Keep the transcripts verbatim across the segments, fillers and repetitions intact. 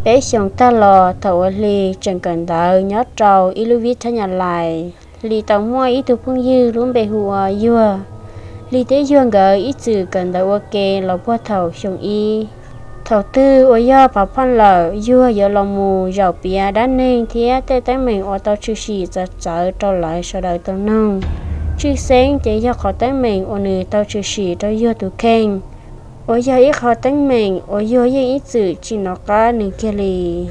bé xong ta lò thầu lì chẳng cần đợi nhớ trâu ilu vít thay nhà lại lì tàu mua ít thu phong dư luôn bề hùa dừa lì tế dương gỡ ít sự cần đợi ok lò qua thầu xong y thầu tư ở do bà phan lờ dừa giờ lòng mù giàu bia đá nên thế tê tái mình ở tàu chữ xì giật chở trâu lại sau đời tàu nông chữ sáng chỉ do khó tái mình ở nơi tàu chữ xì tàu dừa tụ khen ở giờ ít khó tái mình ở dừa giờ ít sự chỉ nó có nửa kia lì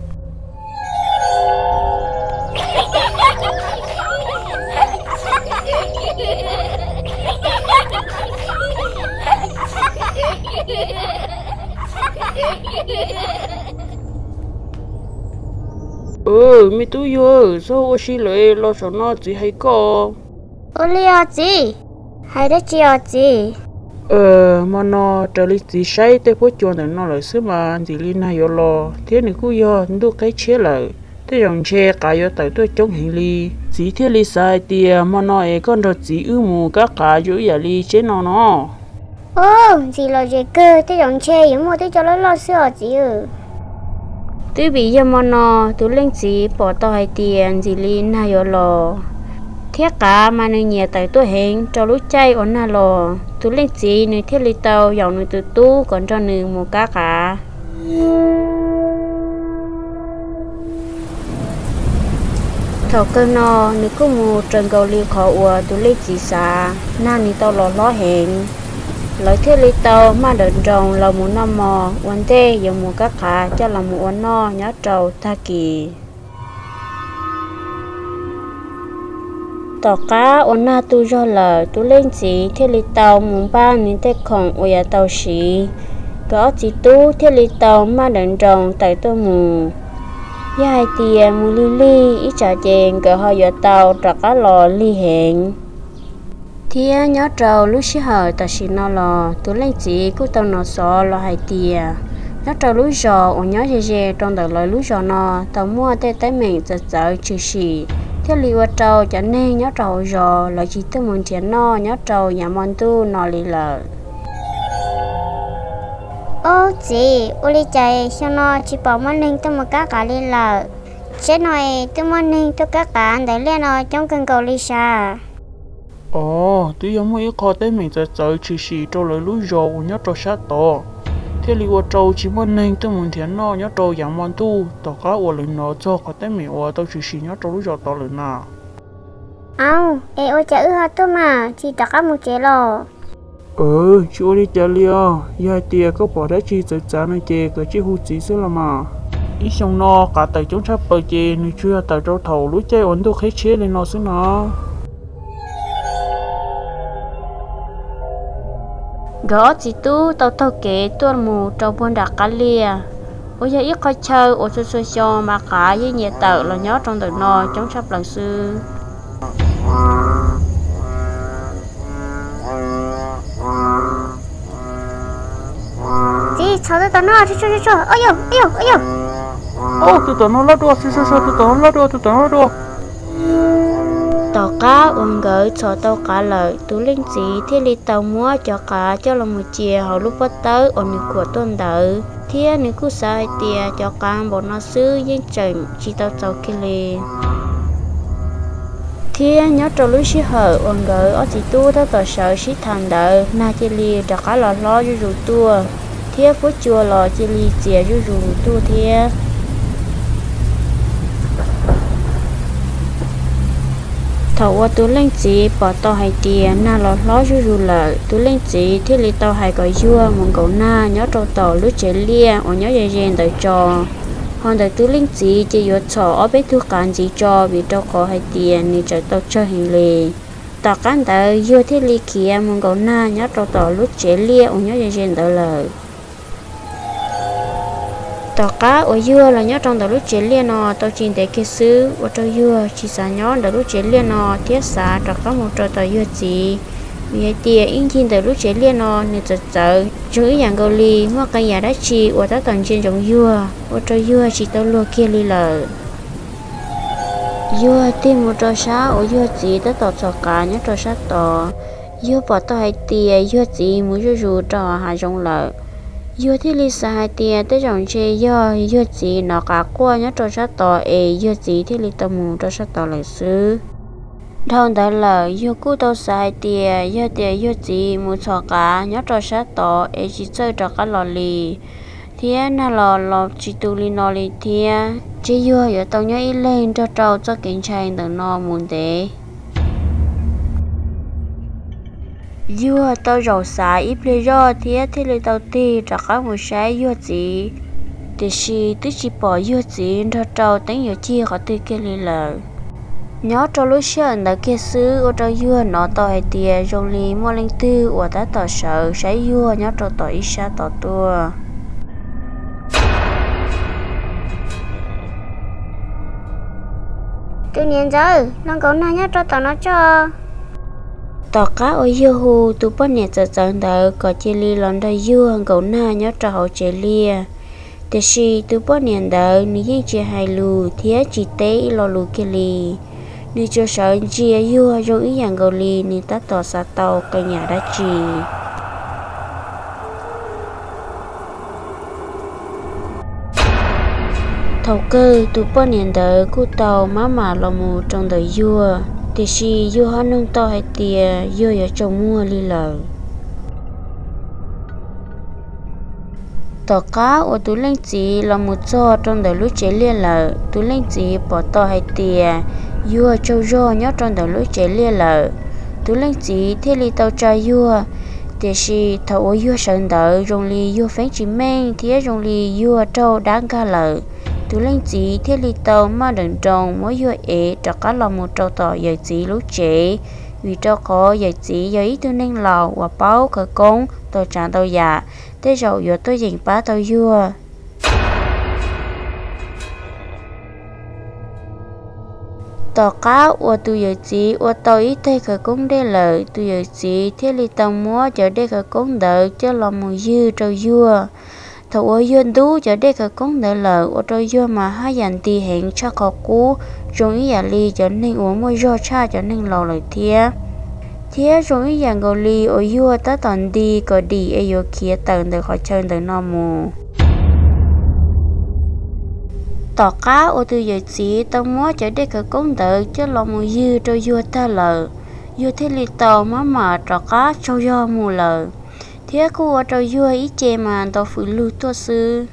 ừ mi tu yo sao ô xí lợi lo sợ nó chỉ hay có ô li ở gì hay đó chị ở gì ờ mà nó trở lại chỉ sai tới phố chùa này nó lại xứ mà chỉ li na yo lo thế này cứ yo đu cái chế lại thế dòng xe cả yo tại tôi chống hình li chỉ thế li sai thì mà nó ấy con rồi chỉ ưu mù các cả chỗ giờ li chế nó nó ô gì lo gì cơ thế dòng xe giống một thế cho nó lo sữa gì ừ tôi bị giờ mà nó tôi lên chỉ bỏ tao hay tiền gì lên na yo lo thiết cả mà nơi nhà tại tôi hẹn cho lũ chay ổn na lo tôi lên chỉ nơi thiết li tàu dòng nơi từ tu còn cho nơi một cá cả thầu cơ nó nếu có một trường cầu li khó ua tôi lên chỉ xa na nơi tàu lo lo hẹn lợi thế li tàu mà đợt trồng là một năm mò quan tê dùng một các khả cho là một quan no nhớ trầu tha kỳ tàu cá ổn na tu do là tu lên chỉ thế li tàu muốn ba nên tê khổng ủa tàu xí có chỉ tu thế li tàu mà đợt trồng tại tôi mù dài tiền mù li li ít trả tiền cỡ họ giờ tàu trả cá lò li hẹn thia nhớ trâu lúc xí hở ta xí nó lò tôi lấy chỉ cứ tao nó xó lo hai tia nhớ trâu lúc giò ở nhớ dè dè trong đời lời lúc giò nó tao mua tê tái mình giật giật chữ xì thế li qua trâu cho nên nhớ trâu giò là chỉ tôi muốn tiền nó nhớ trâu nhà mòn tu nó li lợ ô chị ô li chạy cho nó chỉ bảo món ninh tôi một cá cả li lợ chết nói tôi món ninh tôi cá cả để lên nó trong cần cầu li xa ồ tôi giống như có tới mình sẽ chơi chỉ xì cho lời lúa dầu nhớ cho sát to thế li qua trâu chỉ muốn nên tôi muốn thiệt nó nhớ trâu dạng mòn tu tao cá qua lời nó cho có tới mình qua tao chỉ xì nhớ trâu lúa dầu to lời nào áo ê ôi chả ư hết tôi mà chỉ tao cá một chế lò ừ chú đi chơi liao giờ tiệt có bỏ đấy chi tự trả này chè cái chi hút chỉ xíu là mà ít xong nó cả tại chúng sắp bơi chè nên chưa tại trâu thầu lúa chơi ổn tôi khé chế lên nó xíu nó gõ chỉ tu tàu tàu kế tuôn mù trâu buôn đặc cá lia ôi giờ ít coi chơi ôi xôi xôi xôi mà cả với nhẹ tợ là nhớ trong đời nò chống sắp lần xưa chị cháu tôi tao nó chơi chơi chơi ôi yo ôi yo ôi yo ô tôi tao nó lót đua xíu xíu xíu tôi tao nó lót đua tôi tao nó lót đua tàu cá ôm gửi cho tàu cá lợi tú linh chỉ thế li tàu mua cho cá cho lòng một chia họ lúc bắt tới ổn định của tuần đợi thế nếu cứ sai tia cho cá bọn nó xứ dân trần chỉ tàu tàu kia li thế nhớ trâu lúa xí hở ổn gửi ở chỉ tu tàu tàu sợ xí thằng đợi na chia li cho cá lò lo rù rù tua thế phố chùa lò chia li chia rù rù tua thế thầu qua tú lên chỉ bỏ tàu hai tiền na lót lót rú rú lợi tú lên chỉ thiết lý tàu hai gói dưa mong cầu na nhớ trâu tàu lúa chế lia ở nhớ dây dây đợi trò còn đợi tú lên chỉ chỉ vô trò ở bên thu cán chỉ cho vì trâu có hai tiền nên trời tàu chơi hình lì tàu cán đợi dưa thiết lý kia mong cầu na nhớ trâu tàu lúa chế lia ở nhớ dây dây đợi lợi tàu cá ở dưa là nhớ trong tàu lúc chế liên nọ tàu chín để kia xứ ở trong dưa chỉ xả nhớ tàu lúc chế liên nọ thiết xả trật có một trò tàu dưa chỉ vì tiền in chín tàu lúc chế liên nọ nên chợt chợt chữ dạng gầu li mà cái nhà đã chỉ ở tất tầng trên trong dưa ở trong dưa chỉ tàu lúa kia li lờ dưa tìm một trò xá ở dưa chỉ tất tàu sọ cá nhớ trò sát tàu dưa bỏ tàu hai tiền dưa chỉ muốn rú rú trò hà trong lợ yêu thì lý sai tiền tới dòng chơi yêu yêu gì nó cả qua nhớ cho sát tỏ ấy yêu gì thì lý tâm mù cho sát tỏ lại xứ thằng đó là yêu cú tao sai tiền yêu tiền yêu gì muốn cho cả nhớ cho sát tỏ ấy chỉ chơi cho cả lò lì thì nó lò lò chỉ tu li nó li thì chỉ yêu giờ tao nhớ ý lên cho trâu cho kiến trai từ nó muốn thế yêu tao giàu xài ít lý do thì thì lý tao ti cho cả một sai yêu gì thì chỉ tí chỉ bỏ yêu gì cho trâu tính yêu chia họ ti kia li lờ nhớ cho lúc xưa đã kia xứ ở trong yêu nó tao hay tiền trong li mua linh tư ở ta tao sợ sai yêu nhớ cho tao ít xa tao tua tự nhiên giờ nó có nói nhớ cho tao nó cho tao cá ở yêu hồ tụ bắt nhẹ giờ giờ đỡ có chơi li lon đây yêu hàng cậu na nhớ cho họ chơi li thế thì tụ bắt nhẹ đỡ ní chơi hai lù thế chỉ té lo lù kia li ní cho sợ chi yêu rồi ý hàng cậu li ní ta tỏ sa tàu cái nhà đã chỉ thầu cơ tụ bắt nhẹ đỡ cú tàu má mà lo mù trong đời yêu thì khi yêu họ nông to hay tiền yêu ở trong mua li lờ tàu cá ở túi lên chỉ là một cho trong đời lúc chế liên lờ túi lên chỉ bỏ to hay tiền yêu ở châu rô nhớ trong đời lúc chế liên lờ túi lên chỉ thế li tàu trai yêu thì khi thầu yêu sơn đỡ dùng li yêu phén chỉ men thì dùng li yêu ở châu đáng ca lờ tụi lên chỉ thiết lý tàu mà đừng trồng mỗi vừa ế cho cá lò một trâu tỏ giờ chỉ lúc chế vì cho có giờ chỉ giờ ít tôi nên lò và báo cơ công tôi trả tàu giả thế rồi giờ tôi dành bá tàu vừa tàu cá và tôi giờ chỉ và tàu ít thế cơ công để lợi tôi giờ chỉ thiết lý tàu múa cho để cơ công đợi cho lò một dư trâu vừa thầu ở dân đu cho đây cái công đỡ lợ ở đây dân mà hai dàn tì hẹn cho họ cũ rồi ý giả ly cho nên uống môi do cha cho nên lò lời thía thía rồi ý giả ngồi ly ở dân ta toàn đi có đi ở dân kia tận được họ chơi từ nó mù tỏ cá ở từ giờ chỉ tao mua cho đây cái công đỡ cho lò mù dư cho dân ta lợ dân thế li tàu má mà tỏ cá cho dân mù lợ thế cô ở đâu vui ý chê mà tao phụ lưu tua sư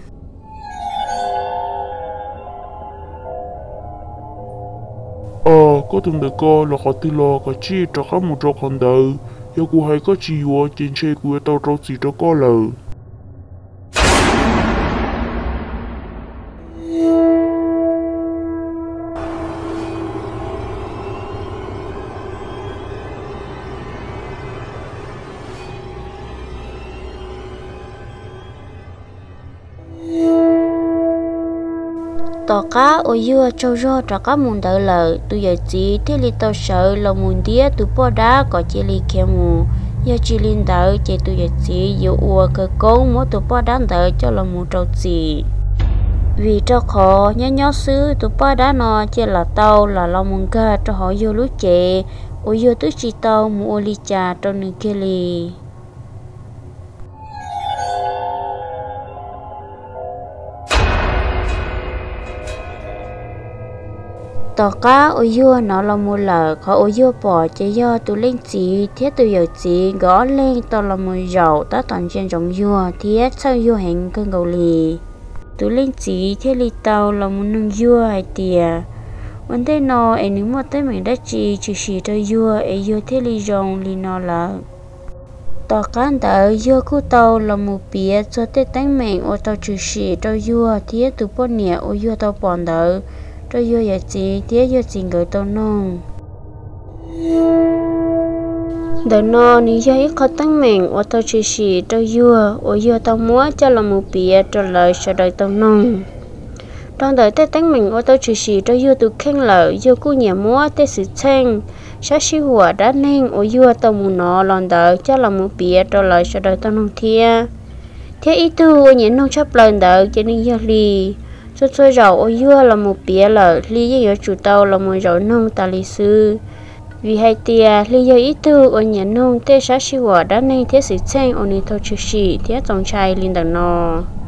ờ có từng được co là họ ti lo có chi cho các một trò còn đời yêu cô hay có chi vô trên xe của tao trâu gì cho có lờ tàu cá ở dưới châu rô cho các môn đỡ lợ tôi giờ chỉ thế li tàu sợ là môn đĩa tôi bỏ đá có chỉ li kia mù giờ chỉ linh đỡ chỉ tôi giờ chỉ giờ ua cơ công mỗi tôi bỏ đá đỡ cho là mù trâu chỉ vì cho khó nhớ nhớ xứ tôi bỏ đá nó chỉ là tàu là lo môn ga cho họ vô lúa chè ở dưới tôi chỉ tàu mù li trà trong nửa kia li tàu cá ở dưới nó là một lợ họ ở dưới bỏ chỉ do tụi lên chỉ thiết tụi giờ chỉ gõ lên tàu là một dầu ta toàn trên giống dưới thiết sau dưới hành cơn cầu lì tụi lên chỉ thiết li tàu là một nông dưới hay tiề vấn đề nó em nếu mà tới mình đã chỉ chỉ chỉ cho dưới ở dưới thiết li rong li nó là tàu cá đỡ dưới khu tàu là một bìa cho tết đánh mình ở tàu chỉ chỉ cho dưới thiết tụi bọn nhẹ ở dưới tàu bọn đỡ cho vô giờ chị tía vô chị người tao non đời nó ní do ít khó tăng mình ở tao chỉ chỉ cho vô ở vô tao múa cho là một bìa cho lời sợ đời tao non trong đời tết tăng mình ở tao chỉ chỉ cho vô từ khen lợi vô cô nhà múa tết sự chen sát sĩ hùa đã nên ở vô tao muốn nó lòn đời cho là một bìa cho lời sợ đời tao non thia thế ý tư ở những nông chấp lần đời cho nên do lì cho tôi giàu ở dưới là một bìa là lý do chủ tàu là một giàu nông ta lý sư vì hai tia lý do ít tu ở nhà nông tê sát siêu đã nên thế sự chen ở nơi thâu chữ sĩ thế dòng trai linh đằng nọ